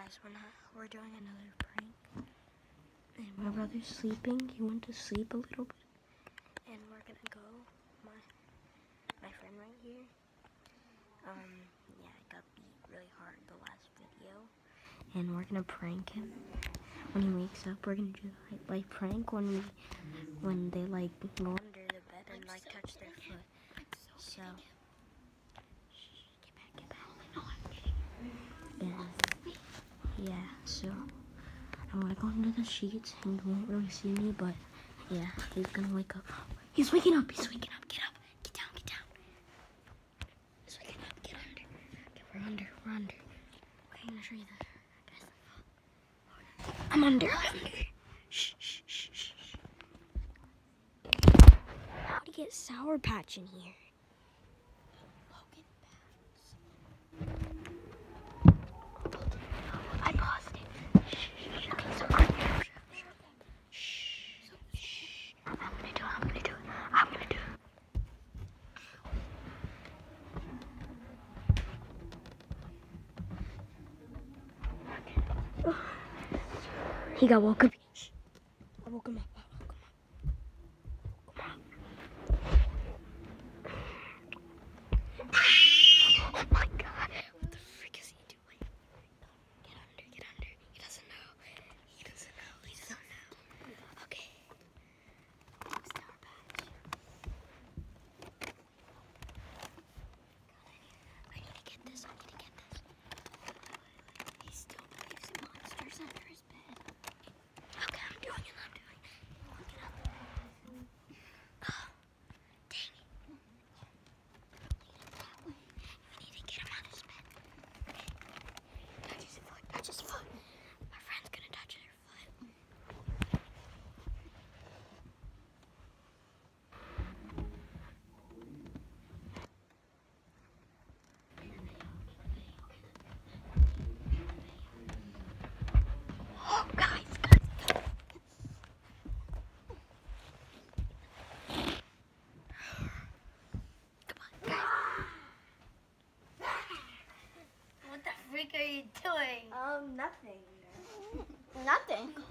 guys, we're doing another prank. And my brother's sleeping. He went to sleep a little bit. And we're gonna go. My friend right here. Yeah, I got beat really hard the last video. And we're gonna prank him. When he wakes up, we're gonna do like prank when they like go under the bed and like touch their foot. So get back. Yeah, so I'm gonna go under the sheets and you won't really see me, but yeah, he's gonna wake up. He's waking up, get up, get down. He's waking up, get under. Okay, we're under. Okay, I'm gonna show you the I'm under. Shh. How to get Sour Patch in here? I paused it. I'm gonna do it. He got woke up. I woke him up. Oh my god. What the frick is he doing? Get under. He doesn't know. Okay. Sour Patch. I need to get this. He still believes in monsters under his bed. Okay, I'm doing it. Look it up. Oh, dang it. We need to get him out of his bed. Okay. Touch his foot. My friend's gonna touch their foot. Oh, guys. What the freak are you doing? Nothing. Nothing.